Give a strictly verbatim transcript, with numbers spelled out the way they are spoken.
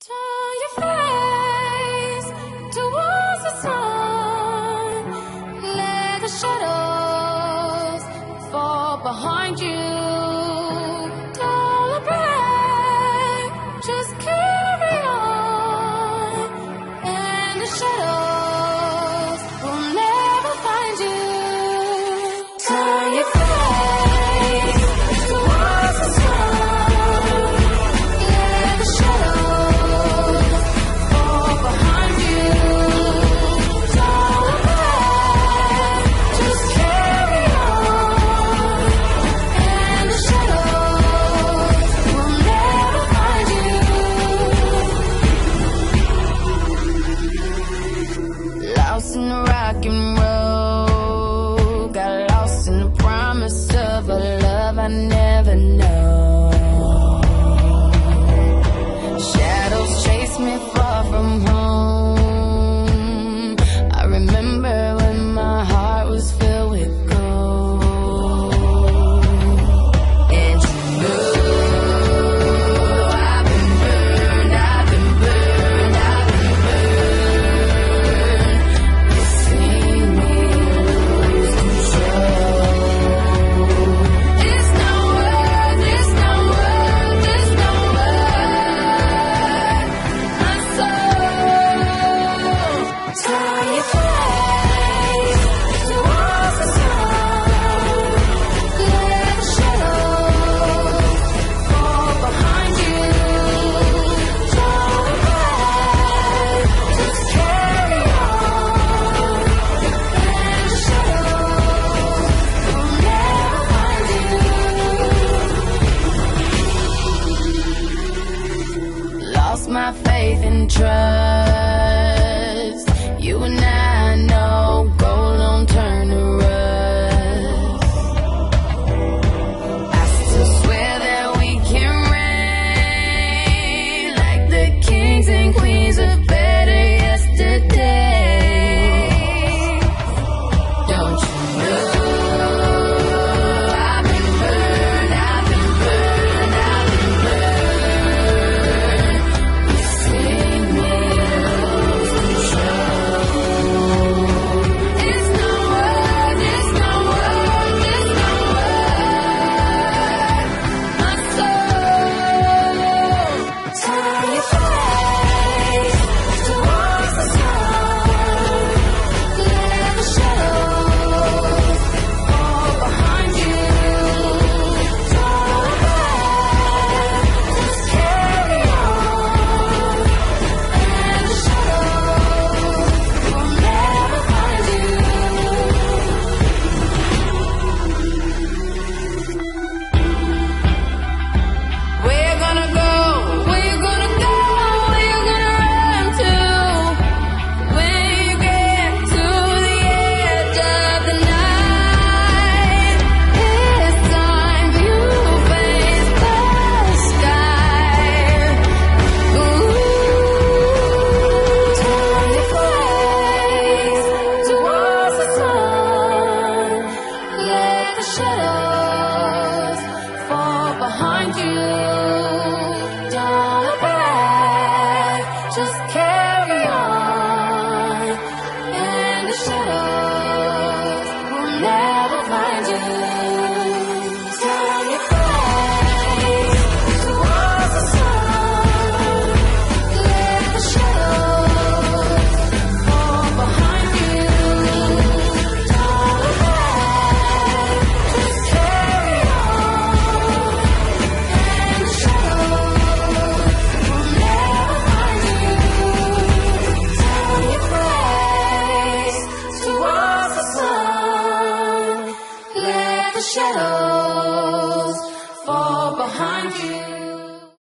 Turn your face towards the sun. Let the shadows fall behind you. Don't look back, just carry on. And the shadows will never find you. Turn your face towards the sun. Let the shadows fall behind you. Don't look back, just carry on. And the shadows will never find you. Lost in the rock and roll, got lost in the promise of a love I never know. Shadows chase me far from home. I remember when my heart was filled with gold. And you know I've been burned, I've been burned, I've been burned. You see me lose control. It's not worth, it's not worth, it's not worth my soul. Turn your face towards the sun. Let the shadows fall behind you. Don't look back, just carry on. And the shadows will never find you. Lost my faith and trust. You and I know gold don't turn to rust. I still swear that we can reign like the kings and queens of better yesterday. Don't you know I've been burned, I've been burned, I've been burned. You see me lose control. It's not worth, it's not worth, it's not worth my soul. Turn your face